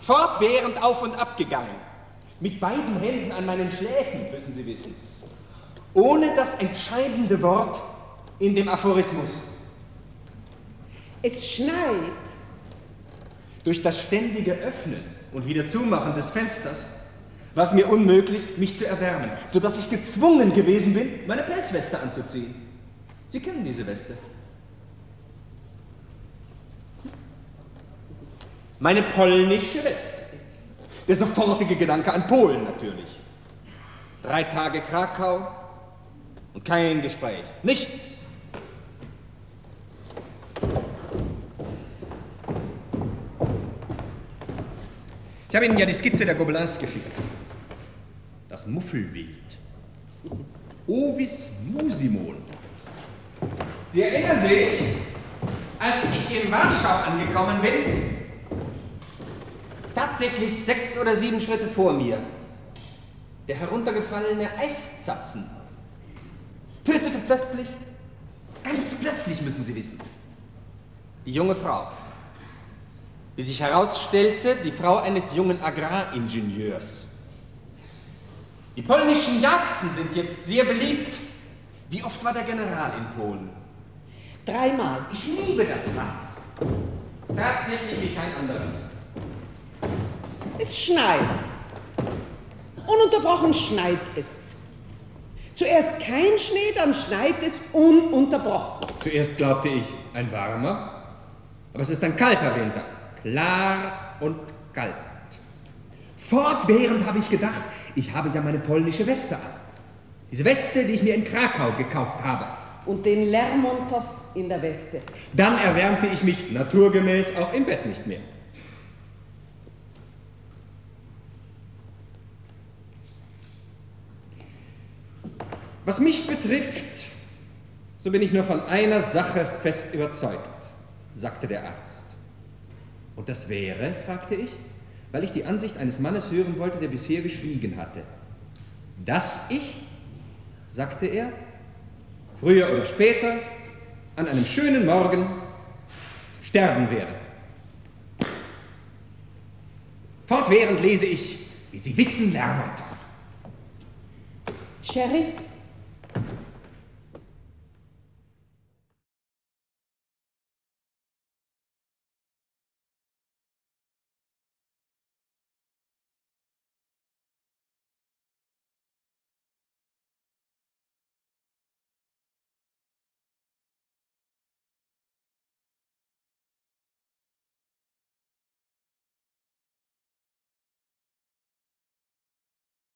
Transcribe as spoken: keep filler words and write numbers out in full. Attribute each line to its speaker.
Speaker 1: fortwährend auf und ab gegangen. Mit beiden Händen an meinen Schläfen, müssen Sie wissen. Ohne das entscheidende Wort in dem Aphorismus.
Speaker 2: Es schneit.
Speaker 1: Durch das ständige Öffnen und wieder Zumachen des Fensters war es mir unmöglich, mich zu erwärmen, sodass ich gezwungen gewesen bin, meine Pelzweste anzuziehen. Sie kennen diese Weste. Meine polnische Weste. Der sofortige Gedanke an Polen natürlich. Drei Tage Krakau und kein Gespräch. Nichts. Ich habe Ihnen ja die Skizze der Gobelins geschickt. Das Muffelwild. Ovis musimol. Sie erinnern sich, als ich in Warschau angekommen bin, tatsächlich sechs oder sieben Schritte vor mir, der heruntergefallene Eiszapfen tötete plötzlich, ganz plötzlich müssen Sie wissen, die junge Frau. Wie sich herausstellte, die Frau eines jungen Agraringenieurs. Die polnischen Jagden sind jetzt sehr beliebt. Wie oft war der General in Polen?
Speaker 2: Dreimal.
Speaker 1: Ich liebe das Land. Tatsächlich wie kein anderes.
Speaker 2: Es schneit. Ununterbrochen schneit es. Zuerst kein Schnee, dann schneit es ununterbrochen.
Speaker 1: Zuerst glaubte ich, ein warmer, aber es ist ein kalter Winter. Klar und kalt. Fortwährend habe ich gedacht, ich habe ja meine polnische Weste an. Diese Weste, die ich mir in Krakau gekauft habe.
Speaker 2: Und den Lermontov in der Weste.
Speaker 1: Dann erwärmte ich mich naturgemäß auch im Bett nicht mehr. Was mich betrifft, so bin ich nur von einer Sache fest überzeugt, sagte der Arzt. Und das wäre, fragte ich, weil ich die Ansicht eines Mannes hören wollte, der bisher geschwiegen hatte. Dass ich, sagte er, früher oder später, an einem schönen Morgen sterben werde. Fortwährend lese ich, wie Sie wissen, Lermontov.
Speaker 2: Sherry?